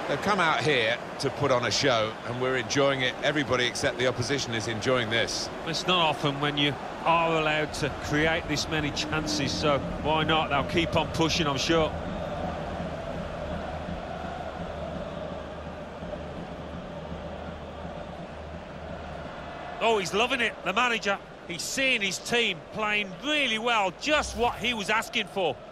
They've come out here to put on a show, and we're enjoying it. Everybody except the opposition is enjoying this. It's not often when you are allowed to create this many chances, so why not? They'll keep on pushing, I'm sure. Oh, he's loving it, the manager. He's seeing his team playing really well, just what he was asking for.